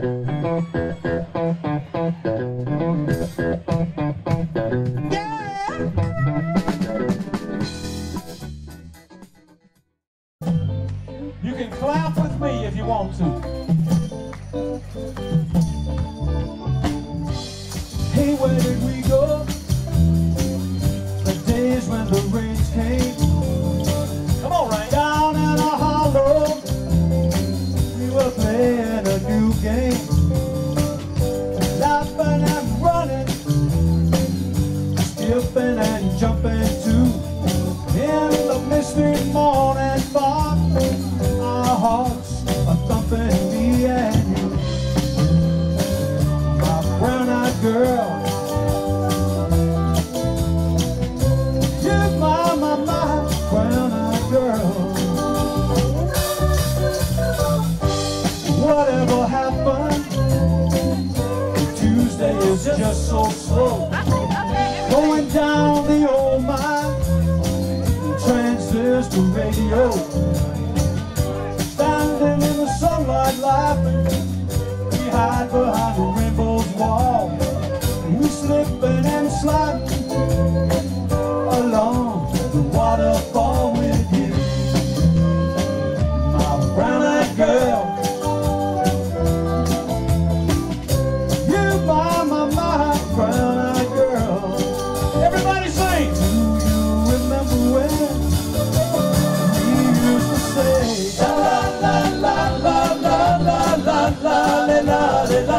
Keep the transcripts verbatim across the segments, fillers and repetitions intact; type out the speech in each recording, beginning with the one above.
You can clap with me if you want to. Hey, where did we go? The days when the rains came. Come on, right down in a hollow. We were playing a new game, laughing and running, skipping and jumping too. In the misty morning fog, our hearts are thumping, me and you. My brown-eyed girl, you're my, my, my brown-eyed girl. Whatever happened, Tuesday is just so slow. Going down the old mine, transistor radio, standing in the sunlight laughing, we hide behind the rainbow's wall, we slipping and sliding along the waterfall with you, my brown-eyed girl. You my, my, my brown-eyed girl. Everybody sing! Do you remember when we used to say la la la la la la la la la la la,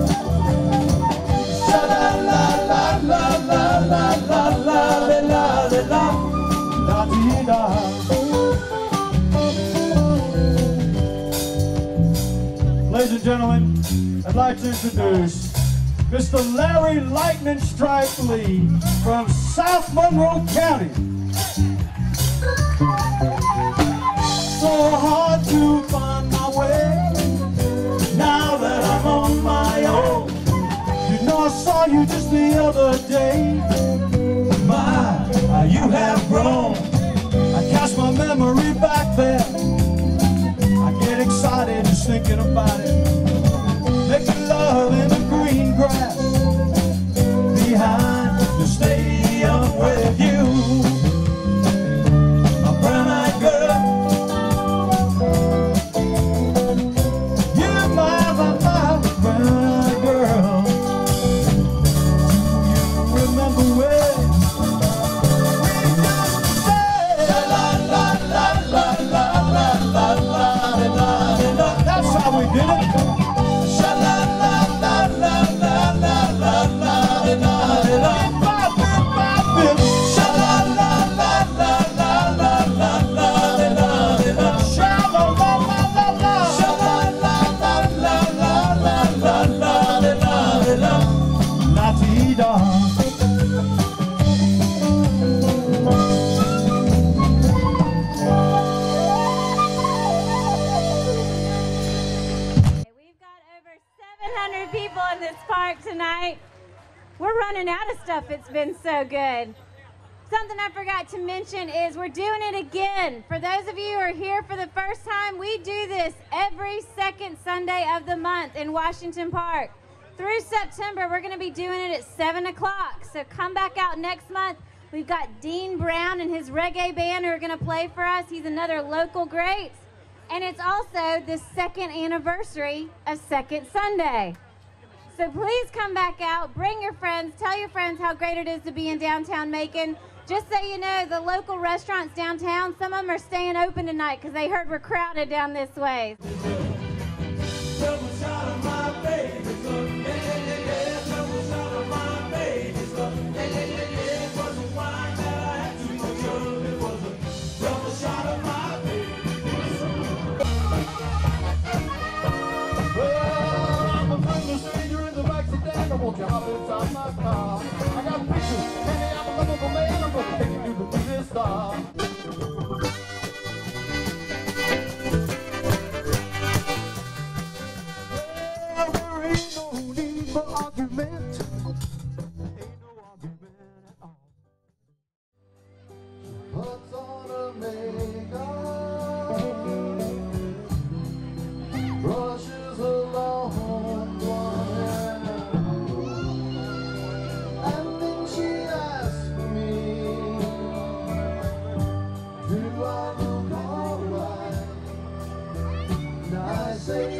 la la la la la la la la la la la, la dee da. Ladies and gentlemen, I'd like to introduce Mister Larry Lightning Strike Lee from South Monroe County. So hard to find my way now that I'm on my own. You know I saw you just the other day. My, how you have grown. I cast my memory back there. I get excited just thinking about it. Making love in the green grass behind the stadium with you, my brown-eyed girl. You're my, my, my brown-eyed girl. Do you remember when we used to say la la la la la la la la la la la? That's how we did it. People in this park tonight. We're running out of stuff. It's been so good. Something I forgot to mention is we're doing it again. For those of you who are here for the first time, we do this every second Sunday of the month in Washington Park. Through September, we're going to be doing it at seven o'clock. So come back out next month. We've got Dean Brown and his reggae band who are going to play for us. He's another local great. And it's also the second anniversary of Second Sunday. So please come back out, bring your friends, tell your friends how great it is to be in downtown Macon. Just so you know, the local restaurants downtown, some of them are staying open tonight because they heard we're crowded down this way. Won't you hop inside my car? I got pictures, baby, I'm a lovable man, I'm gonna take you to the movie star. Well, there ain't no need for argument. Ain't no argument at all. Puts on a makeup, brushes along. say